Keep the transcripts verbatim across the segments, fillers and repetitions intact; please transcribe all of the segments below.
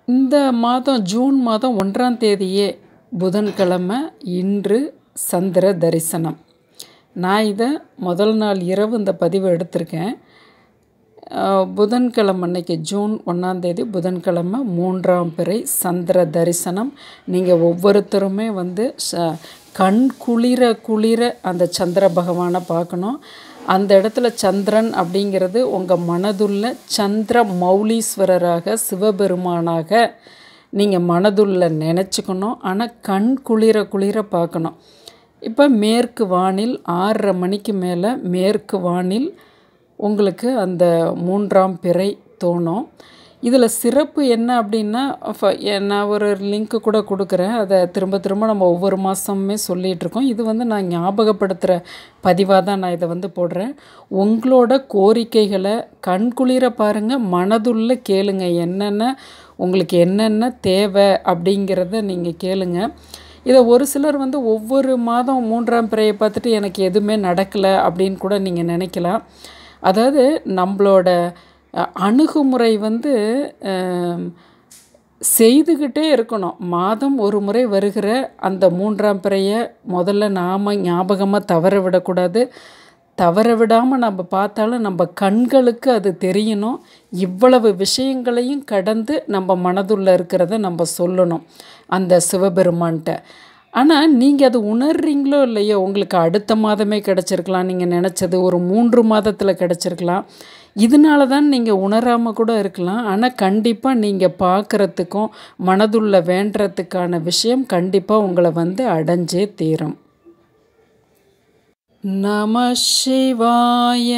இந்த மாதம் ஜூன் மாதம் ஒன்றாம் தேதியே புதன்கிழமை இன்று சந்திர தரிசனம். நான் இதை முதல் நாள் இரவு இந்த பதிவு எடுத்திருக்கேன். புதன்கிழமை அன்னைக்கு ஜூன் ஒன்றாந்தேதி புதன்கிழமை மூன்றாம் பிறை சந்திர தரிசனம். நீங்கள் ஒவ்வொருத்தருமே வந்து ச கண் குளிர குளிர அந்த சந்திர பகவானை பார்க்கணும். அந்த இடத்துல சந்திரன் அப்படிங்கிறது உங்கள் மனதுள்ள சந்திர மௌலீஸ்வரராக சிவபெருமானாக நீங்கள் மனதுள்ள நினச்சிக்கணும். ஆனால் கண் குளிர குளிர பார்க்கணும். இப்போ மேற்கு வானில் ஆறரை மணிக்கு மேலே மேற்கு வானில் உங்களுக்கு அந்த மூன்றாம் பிறை தோணும். இதில் சிறப்பு என்ன அப்படின்னா, நான் ஒரு லிங்க்கு கூட கொடுக்குறேன். அதை திரும்ப திரும்ப நம்ம ஒவ்வொரு மாதமுமே சொல்லிகிட்ருக்கோம். இது வந்து நான் ஞாபகப்படுத்துகிற பதிவாக தான் நான் இதை வந்து போடுறேன். உங்களோட கோரிக்கைகளை கண்குளிர பாருங்கள், மனதுள்ள கேளுங்க. என்னென்ன உங்களுக்கு என்னென்ன தேவை அப்படிங்கிறத நீங்கள் கேளுங்க. இதை ஒரு சிலர் வந்து ஒவ்வொரு மாதம் மூன்றாம் பிறையை பார்த்துட்டு எனக்கு எதுவுமே நடக்கலை அப்படின்னு கூட நீங்கள் நினைக்கலாம். அதாவது நம்மளோட அணுகுமுறை வந்து செய்துக்கிட்டே இருக்கணும். மாதம் ஒரு முறை வருகிற அந்த மூன்றாம் பிறையை முதல்ல நாம் ஞாபகமாக தவற விடக்கூடாது. தவற விடாமல் நம்ம பார்த்தாலும் நம்ம கண்களுக்கு அது தெரியணும். இவ்வளவு விஷயங்களையும் கடந்து நம்ம மனதுள்ள இருக்கிறத நம்ம சொல்லணும் அந்த சிவபெருமான்கிட்ட. ஆனால் நீங்கள் அது உணர்றீங்களோ இல்லையோ, உங்களுக்கு அடுத்த மாதமே கிடச்சிருக்கலாம், நீங்கள் நினச்சது ஒரு மூன்று மாதத்தில் கிடச்சிருக்கலாம். இதனால தான் நீங்கள் உணராமல் கூட இருக்கலாம். ஆனால் கண்டிப்பாக நீங்கள் பார்க்குறதுக்கும் மனதுள்ள வேண்டுறதுக்கான விஷயம் கண்டிப்பாக உங்களை வந்து அடைஞ்சே தீரும். நம சிவாய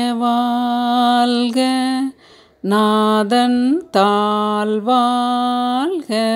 வாழ்க, நாதன் தாழ் வாழ்க.